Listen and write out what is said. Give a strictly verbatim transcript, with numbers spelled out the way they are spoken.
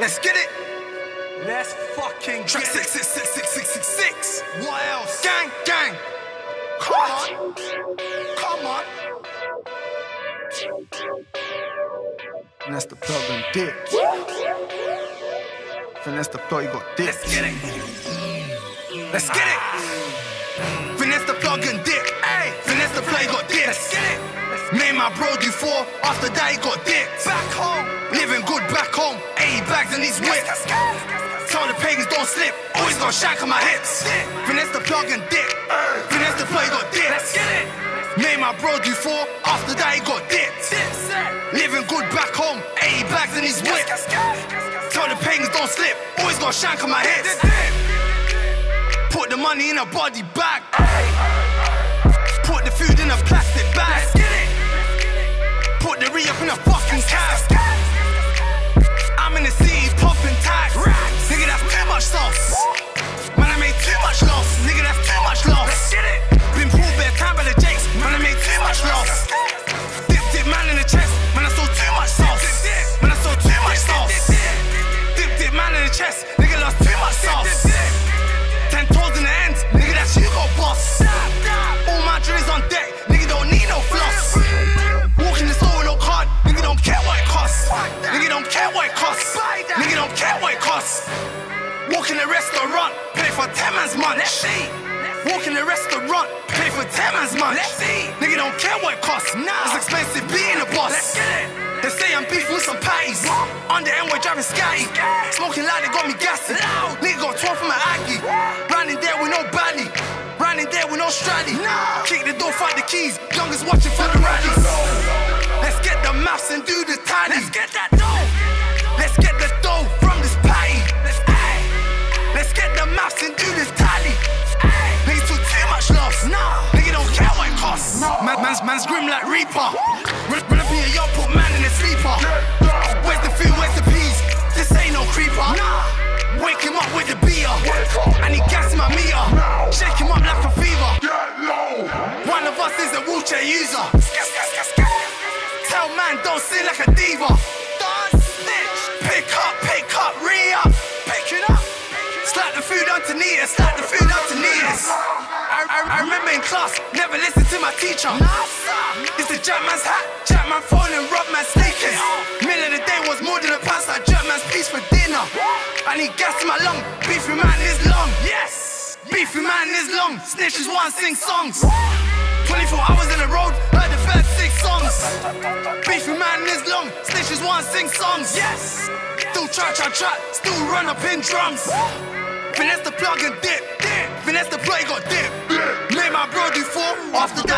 Let's get it. Let's fucking Track get six, six, six, six, six, six, six. What else? Gang, gang. Come on. Come on. Finesse the plug and dip. Finesse the plug, you got dip. Let's get it. Let's get it. Finesse the plug and dip. Hey. Finesse the plug, you got dip. Let's get it. Made my bro do four, after that he got dipped. Back home, living good back home. eighty bags in these whips. Tell the pagans don't slip, always got shank on my hips. Finesse the plug and dip. Finesse the plug, got dipped. Let's get it. Made my bro do four, after that he got dipped. Living good back home, eighty bags in these whips. Tell the pagans don't slip, always got shank on my hips. Put the money in a body bag. Put the food in a plastic bag. Put the re up in a fucking cab. I'm in the city popping tags. Nigga, that's too much sauce. Man, I made too much loss. Nigga, that's too much loss. Been pulled bare time by the jakes. Man, I made too much loss. Dip, dip, man in the chest. Man, I saw too much sauce. Man, I saw too much sauce. Dip, dip, man in the chest. Nigga, lost too much sauce. Ten toes in the ends. Nigga, that's you got boss. All my drills on deck. Nigga, don't need no floss. Walking the store with no card, nigga don't care what it costs. Nigga don't care what it costs. Nigga don't care what it costs. Walk in the restaurant, pay for ten man's munch. Walk in the restaurant, pay for ten man's munch. Nigga don't care what it costs. It's expensive being a boss. They say I'm beefing with some patties. On the N-way driving scatty. Smoking loud, they got me gassy. Nigga got twelve from my Aggie. Running there with no belly. Running there with no stratty. Kick the door, fight the keys. Youngest watching for the rallies. Let's get the maths and do the tally. Let's get that dough. Let's get the dough from this patty. Let's, Let's get the maths and do this tally. Niggas took too much loss. Nah. Nigga don't care what it costs. Man, man's, man's grim like Reaper. Run, run up in your yacht, put man in a sleeper. Where's the food, where's the peas? This ain't no creeper. Nah. Wake him up with the beer. And he gas my meter. Shake him up like a fever. One of us is a wheelchair user. Tell man don't sing like a diva. Don't snitch. Pick up, pick up, re-up. Pick it up. Slap the food underneath us, slap the food underneath us. I, I, I remember in class, never listened to my teacher. It's the Jackman's hat, Jackman phone and Robman's sneakers. Middle of the day was more than a pass, like Jackman's piece for dinner. I need gas in my lung, beefy man is long. Yes, beefy man is long. Snitches want sing songs. twenty-four hours in the road, heard the first six songs. Beefy man is long, snitches want sing songs. Yes, still try, try, try, still run up in drums. Finesse the plug and dip, dip. Finesse the plug, got dip. Made my bro do four, after that